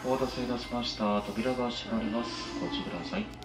お待たせいたしました。扉が閉まります。ご注意ください。